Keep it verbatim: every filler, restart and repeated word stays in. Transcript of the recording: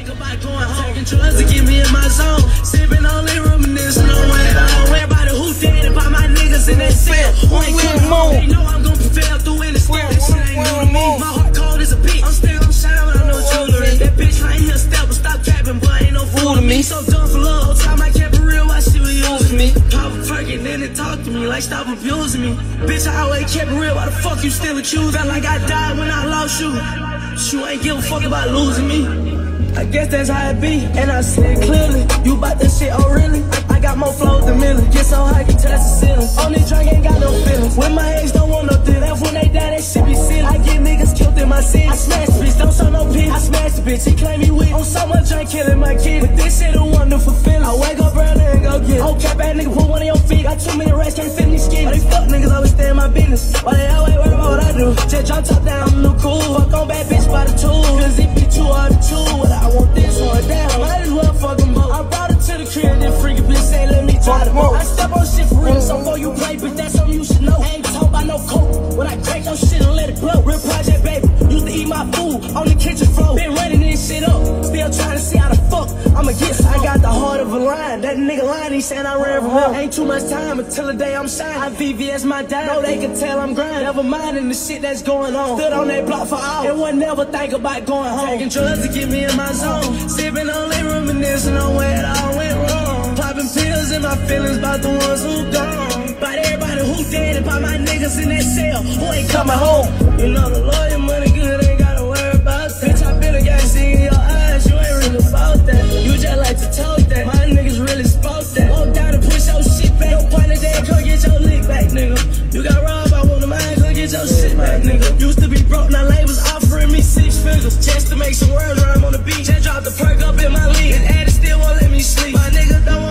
think about going home. Taking drugs to get me in my zone. Sipping only reminiscing on when I don't worry about who dead and by my niggas in that cell. Who ain't coming home. They know I'm gon' prevail through any step. That shit ain't new to me. My heart cold as a bitch. I'm still gon' shine without no jewelry. That bitch right here step, but stop capping, but ain't no fool to me. So done for love. Whole time I kept it real, why she was using me. Pop a perk and then they talk to me like stop abusing me. Bitch, I always kept it real. Why the fuck you still accused? Felt like I died when I lost you. You ain't give a fuck about losing me. I guess that's how it be. And I said clearly, you bout that shit, oh really? I got more flows than Millie. Get so high, can touch the ceiling. On this drink, ain't got no feelings. When my ex don't want no deal, that's when they die, that shit be silly. I get niggas killed in my city. I smash the bitch, don't show no pics. I smash the bitch, he claim he weak. On so much drink, killing my kid. But this shit a wonderful feeling. I wake up early and go get it. Oh, cap ass nigga, put one of your feet. Got too many racks, can't fit in these skins. Why they fuck niggas always stay in my business? Why they always worry about what I do? Just drop top down, I'm new cool. Fuck on bad bitch by the tool. Cause it be too hard to choose. What I want this one down. Might as well fuck them both. I brought her to the crib, then freaky bitch say let me try the boat. I step on shit for real, so before you play, bitch, that's something you should know. I ain't talking about no coke. When I crack your shit and let it blow. Real project, baby. Used to eat my food on the kitchen floor. Been running this shit up. Still trying to see how the fuck I'ma get some. I got the heart of a lion. That nigga lying, he saying I ran from him. Ain't too much time until the day I'm shining. I V V S my dime. Know they can tell I'm grinding. Never minding the shit that's going on. Stood on that block for hours and would never think about going home. Taking drugs to get me in my zone. Sipping only reminiscing on where it all went wrong. Popping pills in my feelings about the ones who gone. About everybody who dead and about my niggas in that cell who ain't coming home. You know the lawyer money good, ain't gotta worry about that. Bitch, I been a guy seeing your eyes, you ain't really about that. You just like to talk that, my niggas really spoke that. Walk down and push your shit back. Your partner dead, come get your lick back, nigga. You got robbed by one of mine, come get your shit back, nigga. Used to be broke, now labels offering me six figures just to make some words rhyme on the beat. Just dropped the perk up in my league, and Addy still won't let me sleep. My nigga don't